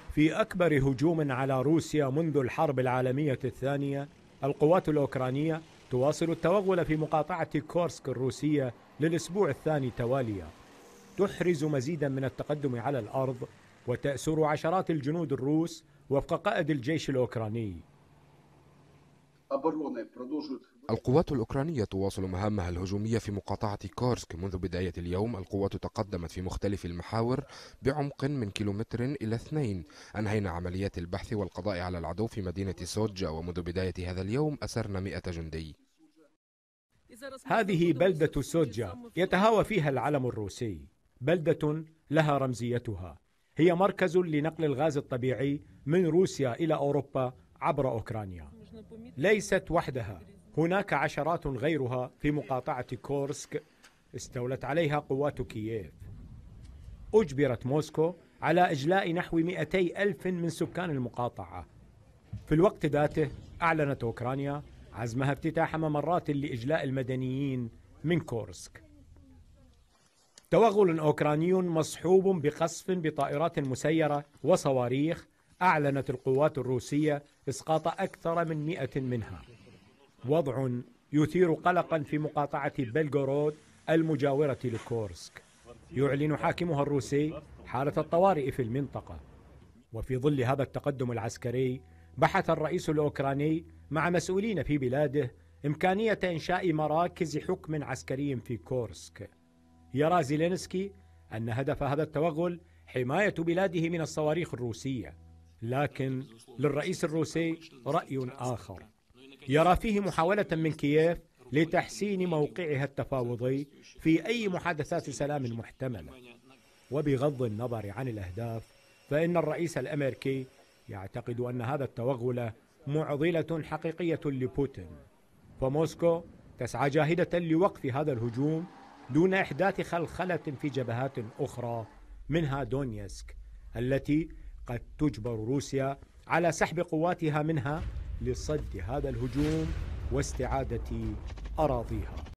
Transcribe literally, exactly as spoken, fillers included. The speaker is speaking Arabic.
في أكبر هجوم على روسيا منذ الحرب العالمية الثانية، القوات الأوكرانية تواصل التوغل في مقاطعة كورسك الروسية للأسبوع الثاني تواليا، تحرز مزيدا من التقدم على الأرض وتأسر عشرات الجنود الروس وفق قائد الجيش الأوكراني. القوات الأوكرانية تواصل مهامها الهجومية في مقاطعة كورسك. منذ بداية اليوم القوات تقدمت في مختلف المحاور بعمق من كيلومتر إلى اثنين. أنهينا عمليات البحث والقضاء على العدو في مدينة سوتجا، ومنذ بداية هذا اليوم أسرنا مئة جندي. هذه بلدة سوتجا يتهاوى فيها العلم الروسي، بلدة لها رمزيتها، هي مركز لنقل الغاز الطبيعي من روسيا إلى أوروبا عبر أوكرانيا. ليست وحدها، هناك عشرات غيرها في مقاطعة كورسك استولت عليها قوات كييف. أجبرت موسكو على إجلاء نحو مئتي ألف من سكان المقاطعة. في الوقت ذاته أعلنت أوكرانيا عزمها افتتاح ممرات لإجلاء المدنيين من كورسك. توغل أوكراني مصحوب بقصف بطائرات مسيرة وصواريخ. أعلنت القوات الروسية إسقاط أكثر من مئة منها، وضع يثير قلقا في مقاطعة بلغورود المجاورة لكورسك. يعلن حاكمها الروسي حالة الطوارئ في المنطقة. وفي ظل هذا التقدم العسكري بحث الرئيس الأوكراني مع مسؤولين في بلاده إمكانية إنشاء مراكز حكم عسكري في كورسك. يرى زيلينسكي أن هدف هذا التوغل حماية بلاده من الصواريخ الروسية، لكن للرئيس الروسي رأي آخر، يرى فيه محاولة من كييف لتحسين موقعها التفاوضي في أي محادثات سلام محتملة. وبغض النظر عن الأهداف، فإن الرئيس الأمريكي يعتقد أن هذا التوغل معضلة حقيقية لبوتين، فموسكو تسعى جاهدة لوقف هذا الهجوم دون إحداث خلخلة في جبهات أخرى منها دونيسك التي قد تجبر روسيا على سحب قواتها منها لصد هذا الهجوم واستعادة أراضيها.